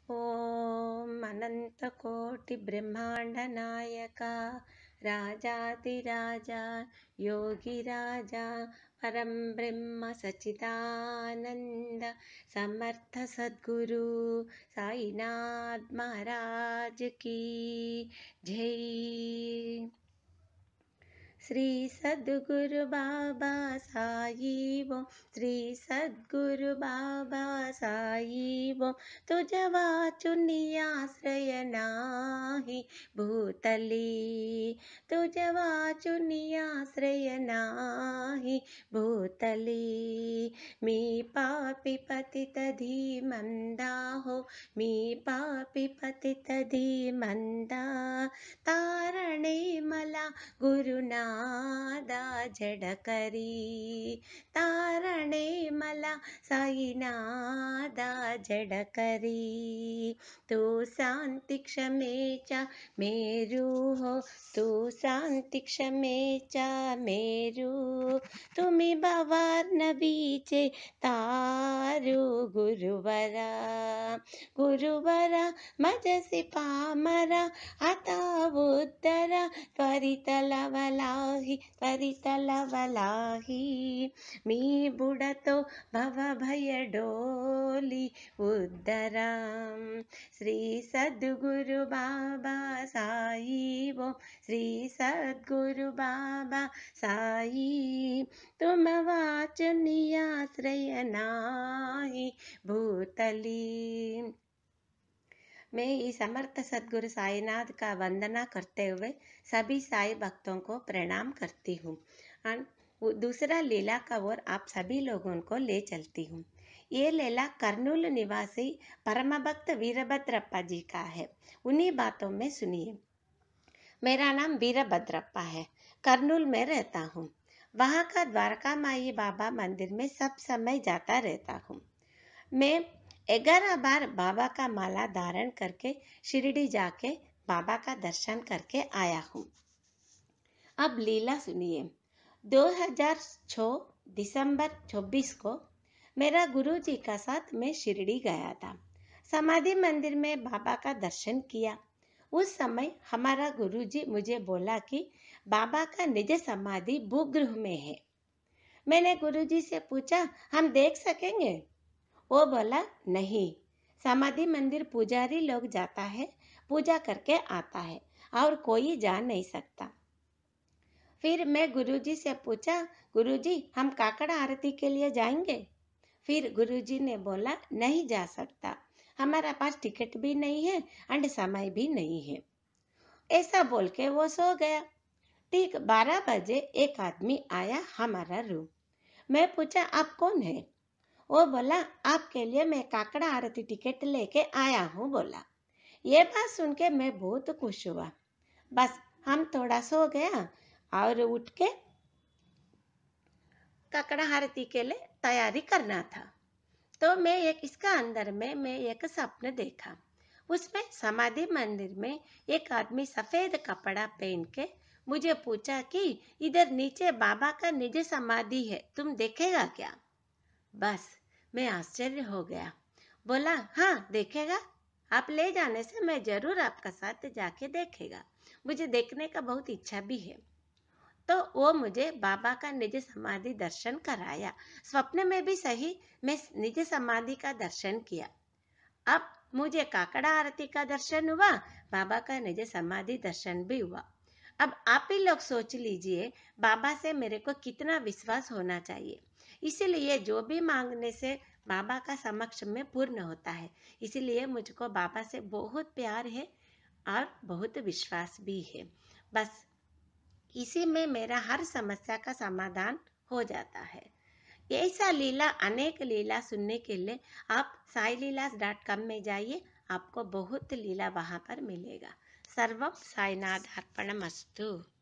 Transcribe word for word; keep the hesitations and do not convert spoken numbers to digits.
ॐ अनन्तकोटिब्रह्माण्डनायका राजाधिराजा योगिराजा परं ब्रह्म सच्चिदानन्द समर्थ सद्गुरु साईनाथ महाराज की जय। श्री सद्गुरु बाबा साई वो, श्री सद्गुरु बाबा साई वो, तुझवा चुनियाश्रय नाही भूतली, तुझवा चुनियाश्रय नाही भूतली। मी पापी पतित धीमंदा हो, मी पापी पतित धीमंदा, तारणे मला गुरुनादा जडकरी, तारणे मला साईनादा जडकरी। तू शांती क्षमेचा मेरू हो, तू शांती क्षमेचा मेरू, तुम्ही भवार नबीचे तारू गुरुवरा, गुरुवरा मजसी पामरा आता उद्धरा, त्वरित लवलाही त्वरित लवलाही। मी बुडतो भव भय डोली उद्धरा, श्री सद्गुरु बाबा साई वो, श्री सद्गुरु बाबा साई, तुम वाचनीयाश्रय नाही भूतली। मैं इस समर्थ सद्गुरु साईनाथ का वंदना करते हुए सभी साई भक्तों को प्रणाम करती हूँ और दूसरा लीला का ओर आप सभी लोगों को ले चलती हूँ। ये लीला कर्नूल निवासी परम भक्त वीरभद्रप्पा जी का है। उन्हीं बातों में सुनिए। मेरा नाम वीरभद्रप्पा है, कर्नूल में रहता हूँ। वहाँ का द्वारका माई बाबा मंदिर में सब समय जाता रहता हूँ। मैं ग्यारह बार बाबा का माला धारण करके शिरडी जाके बाबा का दर्शन करके आया हूँ। अब लीला सुनिए। दो हज़ार छह दिसंबर चौबीस को मेरा गुरुजी का साथ मैं शिरडी गया था। समाधि मंदिर में बाबा का दर्शन किया। उस समय हमारा गुरुजी मुझे बोला कि बाबा का निज समाधि भूगृह में है। मैंने गुरुजी से पूछा, हम देख सकेंगे? वो बोला, नहीं, समाधि मंदिर पुजारी लोग जाता है, पूजा करके आता है और कोई जा नहीं सकता। फिर मैं गुरुजी से पूछा, गुरुजी हम काकड़ा आरती के लिए जाएंगे? फिर गुरुजी ने बोला, नहीं जा सकता, हमारा पास टिकट भी नहीं है और समय भी नहीं है। ऐसा बोल के वो सो गया। ठीक बारह बजे एक आदमी आया हमारा रूम। मैं पूछा, आप कौन है? वो बोला, आपके लिए मैं काकड़ा आरती टिकट लेके आया हूँ बोला। ये बात सुन के मैं बहुत खुश हुआ। बस हम थोड़ा सो गया और उठ के काकड़ा आरती के लिए तैयारी करना था। तो मैं एक इसका अंदर में मैं एक सपने देखा। उसमें समाधि मंदिर में एक आदमी सफेद कपड़ा पहन के मुझे पूछा कि इधर नीचे बाबा का निज समाधि है, तुम देखेगा क्या? बस मैं आश्चर्य हो गया। बोला, हाँ देखेगा, आप ले जाने से मैं जरूर आपका साथ जाके देखेगा, मुझे देखने का बहुत इच्छा भी है। तो वो मुझे बाबा का निज समाधि दर्शन कराया। स्वप्न में भी सही, मैं निज समाधि का दर्शन किया। अब मुझे काकड़ा आरती का दर्शन हुआ, बाबा का निज समाधि दर्शन भी हुआ। अब आप ही लोग सोच लीजिए बाबा से मेरे को कितना विश्वास होना चाहिए। इसीलिए जो भी मांगने से बाबा का समक्ष में पूर्ण होता है। इसीलिए मुझको बाबा से बहुत प्यार है और बहुत विश्वास भी है। बस इसी में मेरा हर समस्या का समाधान हो जाता है। ऐसा लीला अनेक लीला सुनने के लिए आप साई लीलास डॉट कॉम में जाइए, आपको बहुत लीला वहाँ पर मिलेगा। सर्वम साईनाथ अर्पणमस्तु।